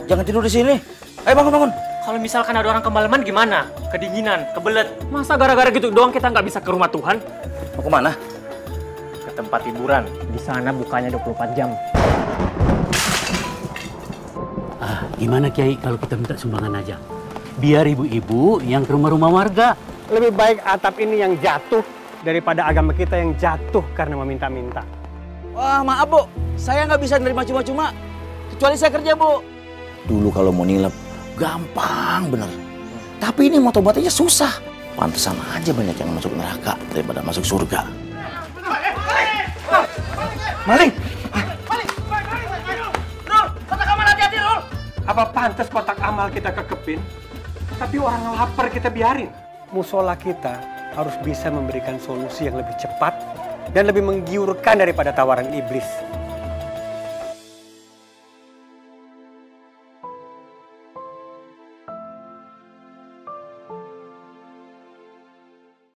jangan tidur di sini. Ayo bangun. Kalau misalkan ada orang kemalaman gimana? Kedinginan, kebelet. Masa gara-gara gitu doang kita nggak bisa ke rumah Tuhan? Mau kemana? Ke tempat hiburan. Di sana bukanya 24 jam. Gimana Kiai kalau kita minta sumbangan aja? Biar ibu-ibu yang ke rumah-rumah warga. Lebih baik atap ini yang jatuh daripada agama kita yang jatuh karena meminta-minta. Wah, maaf Bu, saya nggak bisa nerima cuma-cuma. Kecuali saya kerja Bu. Dulu kalau mau nilep, gampang bener. Tapi ini mau tobatnya susah. Pantesan aja banyak yang masuk neraka daripada masuk surga. Maling! Apa pantas kotak amal kita kekepin, tapi orang lapar kita biarin? Musola kita harus bisa memberikan solusi yang lebih cepat dan lebih menggiurkan daripada tawaran iblis.